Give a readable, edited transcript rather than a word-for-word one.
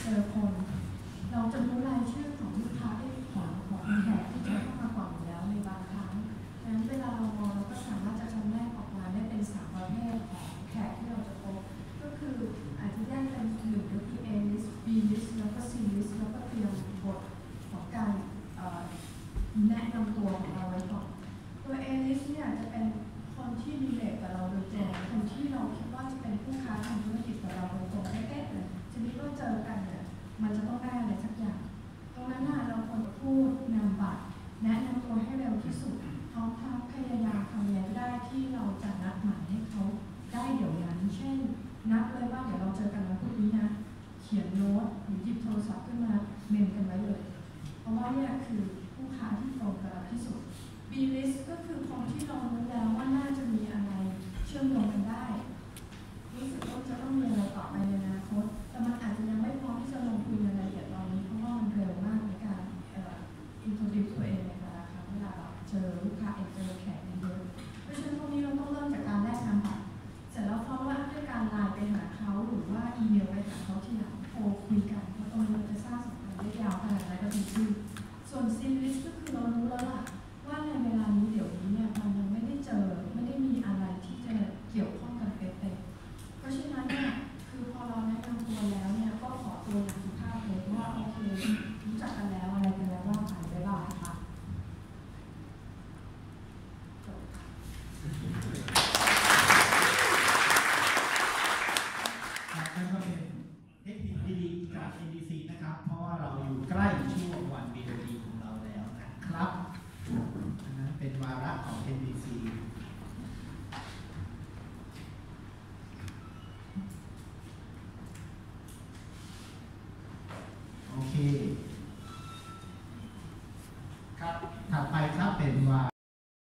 เจอคนเราจะรู้รายชื่อของลูกค้าได้ของแขกที่จะเข้ามาก่อนอยู่แล้วในบางครั้งดังนั้นเวลาเรามองเราก็สามารถจะจำแนกออกมาได้เป็น3ประเภทของแขกที่เราจะพบก็คืออาจจะแยกเป็น1ก็คือ A list B list แล้วก็ C list แล้วก็เตรียมบทของการแนะนำตัวของเราไว้ก่อนตัว A list เนี่ยจะเป็นคนที่รีเลทกับเราโดยตรงคนที่เราคิดว่าจะเป็นผู้ค้าทางธุรกิจกับเราโดยตรงใกล้ๆเลยทีนี้ก็เจอกันเนี่ยมันจะต้องได้อะไรสักอย่างตรงนั้นน่ะเราควรพูดนำบัตรแนะนำตัวให้เร็วที่สุดพร้อมทั้งพยายามทำอะไรก็ได้ที่เราจะนัดหมายให้เขาได้เดี๋ยวนั้นเช่นนัดเลยว่าเดี๋ยวเราเจอกันวันพรุ่งนี้นะเขียนโน้ตหรือหยิบโทรศัพท์ขึ้นมาเมมกันไว้เลยเพราะว่าเนี่ยคือผู้ค้าที่ตรงกับเราที่สุด B list ก็คือคนที่เรารู้แล้วว่าน่าจะมีอะไรเชื่อมโยงกันได้รู้สึกว่าจะต้องมีอะไรต่อไปในอนาคตแต่มันอาจจะยังไม่พร้อมที่จะลงทุนในรายละเอียดตอนนี้เพราะว่ามันเร็วมากในการintroduce ตัวเองในแต่ละครั้งเวลาเราเจอลูกค้าเจอแขกเยอะเพราะฉะนั้นตรงนี้เราต้องเริ่มจากการแลกนามบัตรเสร็จแล้ว follow up ด้วยการไลน์ไปหาเขาหรือว่าอีเมลไปหาเขาทีหลังโทรคุยกันเพราะตรงนี้มันจะสร้างสัมพันธ์ได้ยาวขนาดไหนก็ดีขึ้นส่วน C list ก็คือเรารู้แล้วล่ะว่าในเวลานี้เดี๋ยวนี้เนี่ยมันยังไม่ได้เจอไม่ได้มีอะไรที่จะเกี่ยวข้องกันเป๊ะๆเพราะฉะนั้นเนี่ยคือพอเราแนะนำตัวแล้วเนี่ยก็ขอตัวอย่างสุภาพเลยว่าโอเครู้จักกันแล้วอะไรกันแล้วว่าผ่านไปบ้างค่ะนั่นก็เป็นเทคนิคดีๆจาก NDC นะครับเพราะว่าเราอยู่ใกล้ช่วงวัน BOD ของเราแล้วนะครับอันนั้นเป็นวาระของ NDC โอเคครับถัดไปครับเป็นวา